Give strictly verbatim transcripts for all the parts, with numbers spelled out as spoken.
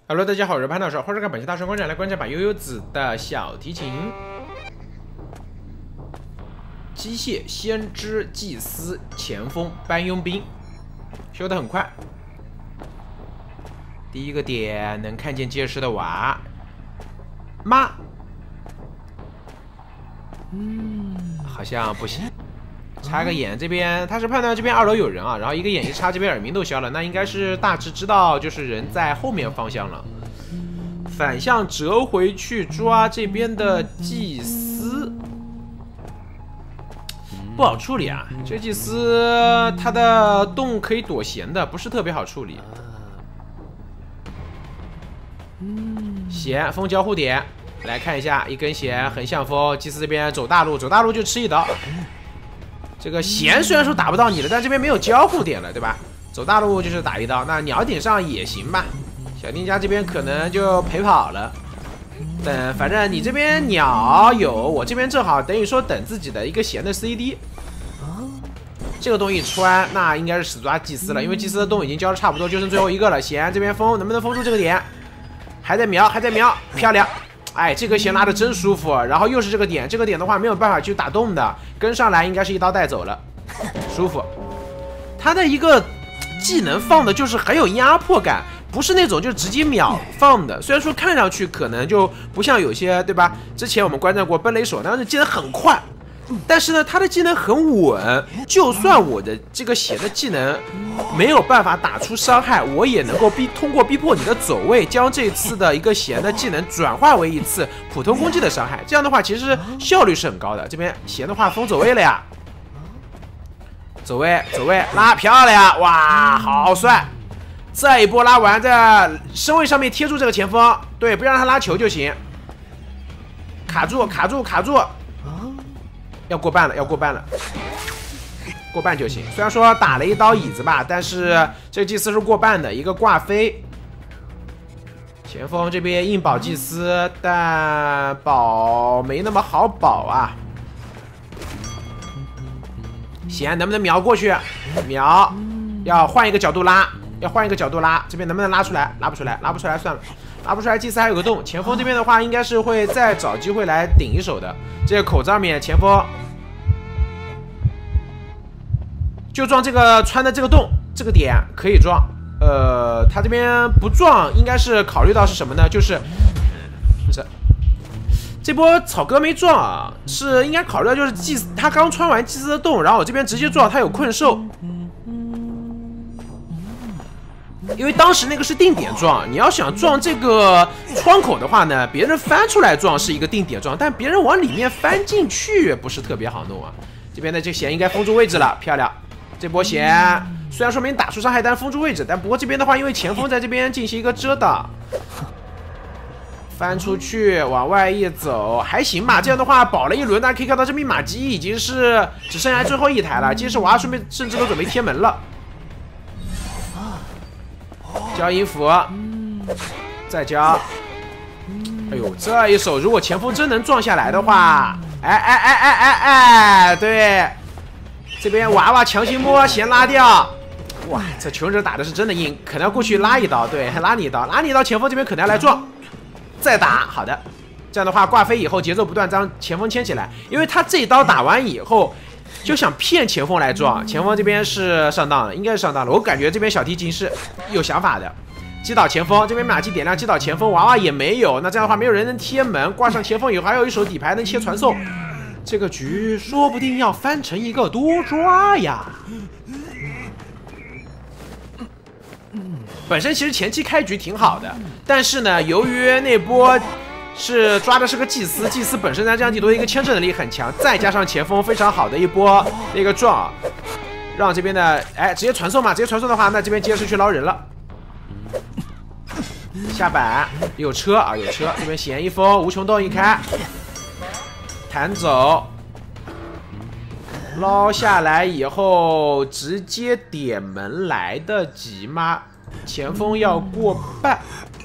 Hello， 大家好，我是潘老师，欢迎看本期大神观战，来观战把悠悠子的小提琴。机械、先知、祭司、前锋、搬佣兵，修得很快。第一个点能看见借尸的娃妈，嗯，好像不行。插个眼，这边他是判断这边二楼有人啊，然后一个眼一插，这边耳鸣都消了，那应该是大致知道就是人在后面方向了。反向折回去抓这边的祭司，不好处理啊。这个祭司他的洞可以躲弦的，不是特别好处理。弦风交互点，来看一下，一根弦横向风，祭司这边走大路，走大路就吃一刀。这个弦虽然说打不到你了，但这边没有交互点了，对吧？走大路就是打一刀，那鸟顶上也行吧。小丁家这边可能就陪跑了。等，反正你这边鸟有，我这边正好等于说等自己的一个弦的 C D。这个洞一穿，那应该是死抓祭司了，因为祭司的洞已经交的差不多，就剩最后一个了。弦这边封，能不能封住这个点？还在瞄，还在瞄，漂亮！哎，这个弦拉的真舒服，然后又是这个点，这个点的话没有办法去打洞的，跟上来应该是一刀带走了，舒服。他的一个技能放的就是很有压迫感，不是那种就直接秒放的。虽然说看上去可能就不像有些，对吧？之前我们观战过奔雷手，但是技能很快，但是呢，他的技能很稳。就算我的这个弦的技能没有办法打出伤害，我也能够逼通过逼迫你的走位，将这次的一个弦的技能转化为一次普通攻击的伤害。这样的话，其实效率是很高的。这边弦的话封走位了呀，走位走位拉漂亮，哇，好帅！这一波拉完，在身位上面贴住这个前锋，对，不要让他拉球就行。卡住卡住卡住，要过半了，要过半了。过半就行，虽然说打了一刀椅子吧，但是这个祭司是过半的，一个挂飞。前锋这边硬保祭司，但保没那么好保啊。弦能不能瞄过去？瞄，要换一个角度拉，要换一个角度拉，这边能不能拉出来？拉不出来，拉不出来算了，拉不出来。祭司还有个洞，前锋这边的话应该是会再找机会来顶一手的。这个口子上面前锋。就撞这个穿的这个洞，这个点可以撞。呃，他这边不撞，应该是考虑到是什么呢？就是这这波草哥没撞啊，是应该考虑到就是祭司他刚穿完祭司的洞，然后我这边直接撞，他有困兽。因为当时那个是定点撞，你要想撞这个窗口的话呢，别人翻出来撞是一个定点撞，但别人往里面翻进去不是特别好弄啊。这边的这弦应该封住位置了，漂亮。这波弦虽然说没打出伤害，但封住位置。但不过这边的话，因为前锋在这边进行一个遮挡，翻出去往外一走还行吧。这样的话保了一轮，大家可以看到这密码机已经是只剩下最后一台了。接着娃顺便甚至都准备贴门了。交音符，再交。哎呦，这一手如果前锋真能撞下来的话，哎哎哎哎哎哎，对。这边娃娃强行摸弦拉掉，哇，这求生者打的是真的硬，可能要过去拉一刀，对，拉你一刀，拉你一刀，前锋这边可能要来撞，再打，好的，这样的话挂飞以后节奏不断将前锋牵起来，因为他这一刀打完以后就想骗前锋来撞，前锋这边是上当了，应该是上当了，我感觉这边小提琴是有想法的，击倒前锋，这边马机点亮击倒前锋，娃娃也没有，那这样的话没有人能贴门，挂上前锋以后还有一手底牌能切传送。这个局说不定要翻成一个多抓呀！本身其实前期开局挺好的，但是呢，由于那波是抓的是个祭司，祭司本身在这样地图的一个牵制能力很强，再加上前锋非常好的一波那个撞，让这边的哎直接传送嘛，直接传送的话，那这边接着是去捞人了。下板有车啊，有车，这边弦一封，无穷洞一开。弹走，捞下来以后直接点门来得及吗？前锋要过半，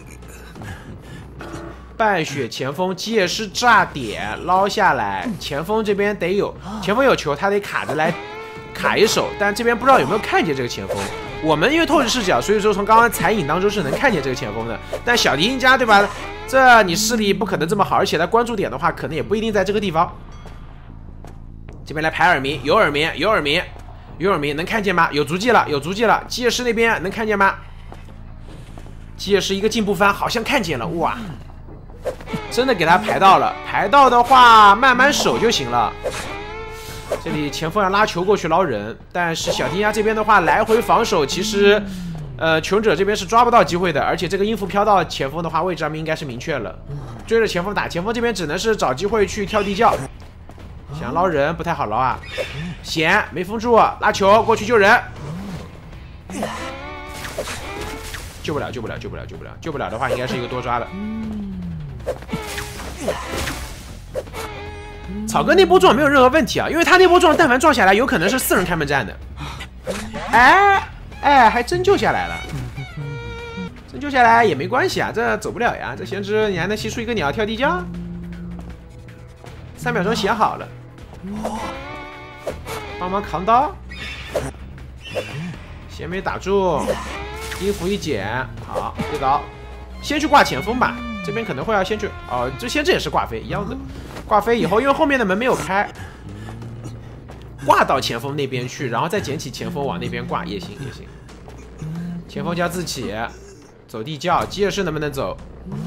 半血前锋借势炸点捞下来，前锋这边得有前锋有球，他得卡着来卡一手，但这边不知道有没有看见这个前锋。 我们因为透视视角，所以说从刚刚残影当中是能看见这个前锋的。但小迪赢家对吧？这你视力不可能这么好，而且他关注点的话，可能也不一定在这个地方。这边来排耳鸣，有耳鸣，有耳鸣，有耳鸣，能看见吗？有足迹了，有足迹了。基业师那边能看见吗？基业师一个进步翻，好像看见了，哇！真的给他排到了，排到的话慢慢守就行了。这里前锋要拉球过去捞人，但是小迪亚这边的话来回防守，其实，呃，穷者这边是抓不到机会的，而且这个音符飘到前锋的话，位置上面应该是明确了，追着前锋打，前锋这边只能是找机会去跳地窖，想捞人不太好捞啊，险没封住，拉球过去救人，救不了，救不了，救不了，救不了，救不了的话应该是一个多抓的。草哥那波撞没有任何问题啊，因为他那波撞但凡撞下来，有可能是四人开门战的。哎哎，还真救下来了，真救下来也没关系啊，这走不了呀。这贤侄你还能吸出一个鸟跳地窖，三秒钟写好了，帮忙扛刀，先没打住，音符一减，好对刀，先去挂前锋吧。这边可能会要先去哦，这先这也是挂飞一样的，挂飞以后，因为后面的门没有开，挂到前锋那边去，然后再捡起前锋往那边挂也行也行。前锋加自起，走地窖，基业师能不能走？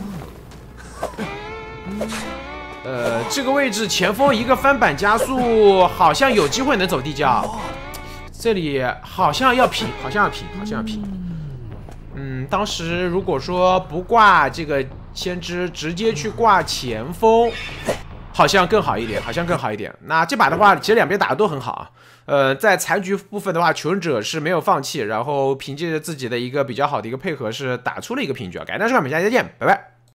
呃，这个位置前锋一个翻板加速，好像有机会能走地窖。这里好像要平，好像要平，好像要平。嗯，当时如果说不挂这个先知，直接去挂前锋，好像更好一点，好像更好一点。那这把的话，其实两边打的都很好啊。呃，在残局部分的话，求生者是没有放弃，然后凭借着自己的一个比较好的一个配合，是打出了一个平局啊。感谢大家收看，我们下期再见，拜拜。